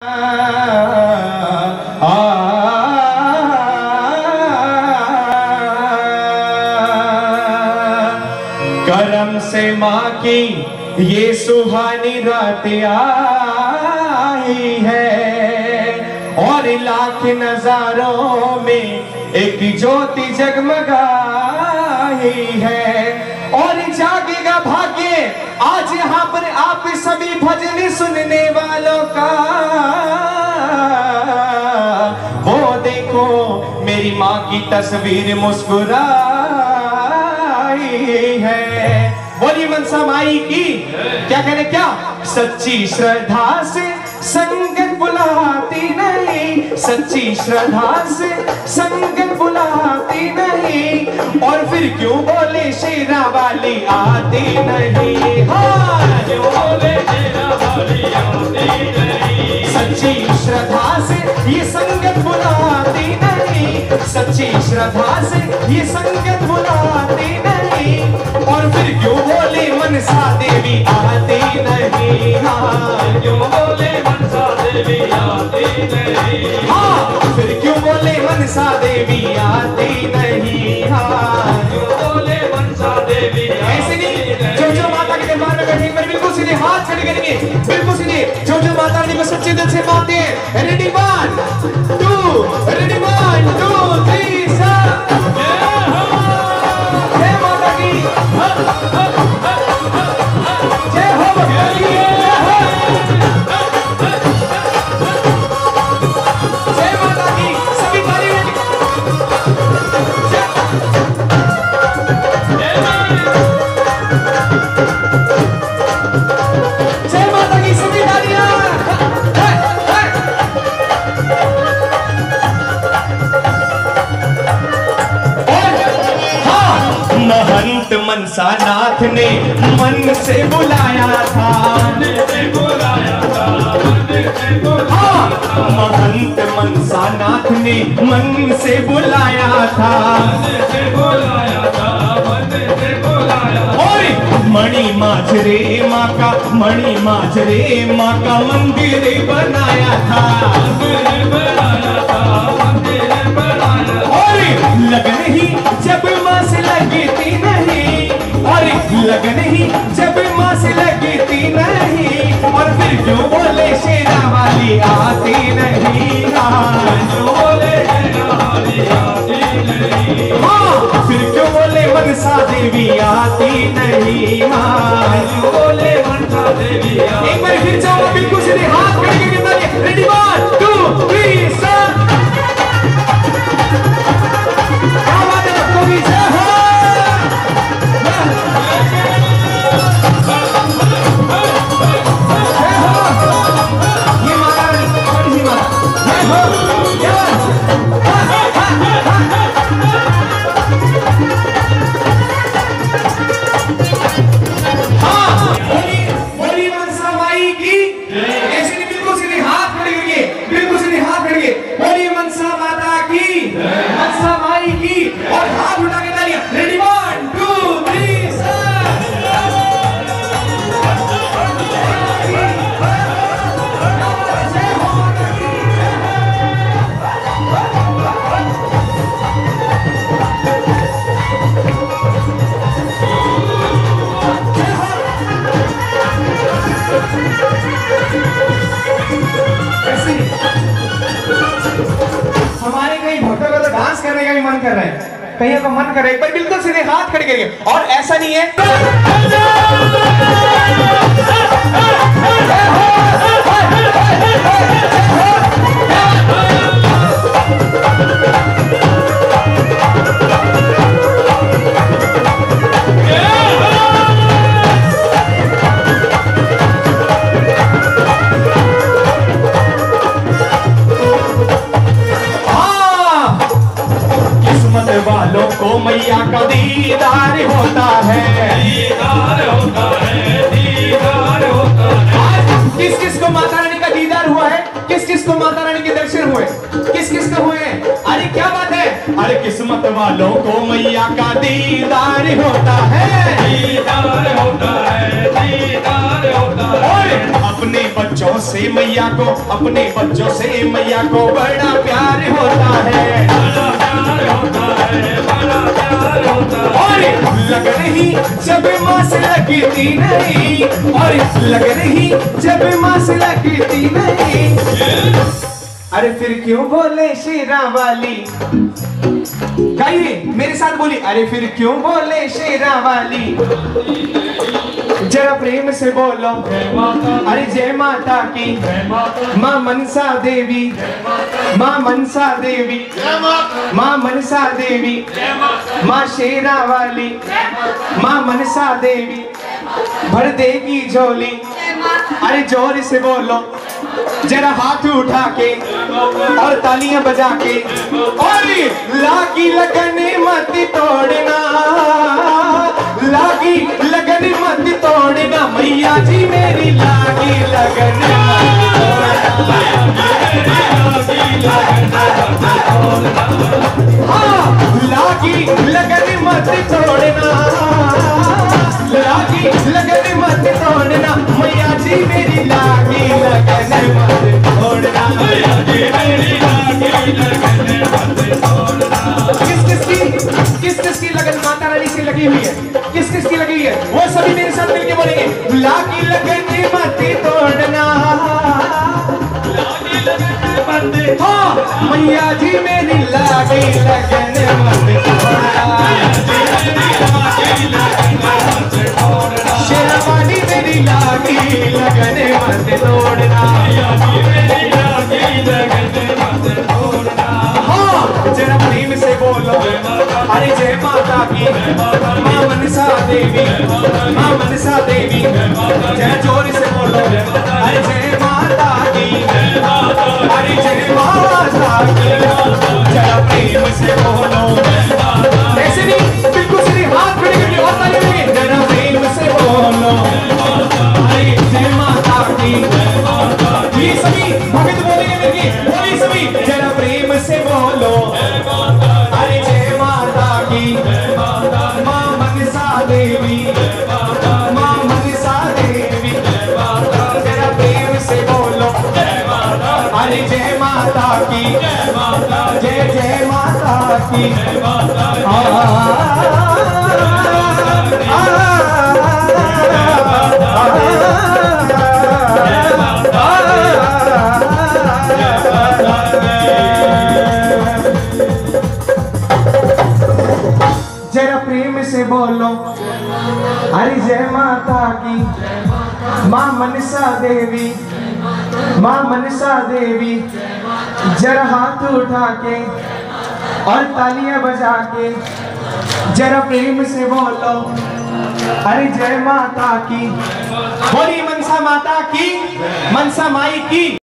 करम से माँ की ये सुहानी रात आई है और लाख नजारों में एक ज्योति जगमगाई है और जागेगा भाग्य आज यहाँ पर आप सभी भजन सुनने वालों का। वो देखो मेरी माँ की तस्वीर मुस्कुराई है। बोली मनसा माई की क्या कहने क्या सच्ची श्रद्धा से संगत बुलाती नहीं, सच्ची श्रद्धा से संगत बुलाती नहीं और फिर क्यों बोले शेरा वाली आती नहीं। हाँ क्यों बोले शेरा वाली आती नहीं, सच्ची श्रद्धा से ये संगत बुलाती नहीं, सच्ची श्रद्धा से ये संगत बुलाती नहीं और फिर क्यों बोले मनसा देवी आती नहीं। हाँ क्यों बोले मनसा देवी आती नहीं, हाँ फिर क्यों बोले मनसा देवी आती नहीं। हाँ क्यों बोले मनसा देवी ऐसे नहीं। जो माता के दरबार में बैठे पर बिल्कुल सीधे हाथ खड़े करेंगे, बिल्कुल सीधे जो माता रानी को सच्चे दिल से मानते हैं। रेडी 1 2 रेडी 1 2 3 जय माता की जय हो भगवती जय माता की सभी ताली जय माता की सभी तालियां। महंत मनसा नाथ ने मन से बुलाया था, हाँ महंत मनसा नाथ ने मन से बुलाया था और मणि माजरे माँ का मंदिर बनाया था और लगन ही जब माँ से लगती नहीं और लगन ही जब माँ से लगती नहीं और फिर क्यों बोले शेरा वाली आती नहीं। हाँ क्यों बोले शेरा वाली आती नहीं, हाँ फिर क्यों बोले मनसा देवी आती नहीं। हाँ क्यों बोले मनसा देवी आती। एक बार फिर जाओ बिल्कुल सीधे हाथ करके रेडी 1 2 3 और हाथ उठा के तालियां। रेडी 1 2 3 हमारे कई भक्तों का तो डांस करने का भी मन कर रहा है, कहीं का मन कर रहा है। एक बार बिल्कुल सीधे हाथ खड़े करिए और ऐसा नहीं है वालों को मैया का दीदार होता है, दीदार होता है, दीदार होता है। किस किस को माता रानी का दीदार हुआ है, किस किस को माता रानी के दर्शन हुए, किस किस को हुए हैं। अरे क्या बात है, अरे किस्मत वालों को मैया का दीदार होता है, दीदार होता है, दीदार होता है। और अपने बच्चों से मैया को, अपने बच्चों से मैया को बड़ा प्यार होता है, बड़ा प्यार होता है, बड़ा प्यार होता है। और लग रही जब माँ से लगती नहीं, और लग रही जब माँ से लगती नहीं, अरे फिर क्यों बोले शेरा वाली, गाइए मेरे साथ बोली, अरे फिर क्यों बोले शेरा वाली, जरा प्रेम से बोलो अरे जय माता की, माँ मनसा देवी, माँ मनसा देवी, माँ मनसा देवी, माँ शेरा वाली, माँ मनसा देवी भर देगी झोली, अरे जोर से बोलो जरा हाथ उठा के और तालियां बजा के, और लागी लगन मत तोड़ना, लागी लगन मत तोड़ना, मैया जी मेरी लागी लगन मत तोड़ना, हाँ लागी लगन मत तोड़ना, लागी लगन मत तोड़ना, मैया जी मेरी लागी लगन मत तोड़ना, मैया जी मेरी लागी लगन मत तोड़ना। किस किस की लगन माता रानी से लगी हुई है, किस किस की लगी हुई है, वो सभी मेरे साथ मिलके बोलेंगे, लागी लगन मत तोड़ना, लागी लगन मत, हाँ मैया जी मेरी लागी लगन मत तोड़ना, शेरा वाली मेरी लागी लगन मत तोड़ना, हाँ जरा प्रेम से बोलो अरे जय माता की, माँ मनसा देवी, माँ मनसा देवी, जय जोर से बोलो अरे जय माता की, अरे जय माता की, जरा प्रेम से बोलो, ऐसे नहीं बिल्कुल सीधे हाथ खड़े करके और ताली बजाएंगे, जरा प्रेम से बोलो अरे जय माता की, ये सभी भक्त बोलेंगे मेरे, बोलिए सभी जरा प्रेम से बोलो अरे जय माता की, माँ मनसा देवी, माँ मनसा देवी, जरा प्रेम से बोलो अरे जय माता की, जय जय माता की, जरा प्रेम से बोलो अरे जय माता की, माँ मनसा देवी, माँ मनसा देवी, जरा हाथ उठा के और तालियां बजा के जरा प्रेम से बोलो अरे जय माता की, बोली मनसा माता की, मनसा माई की।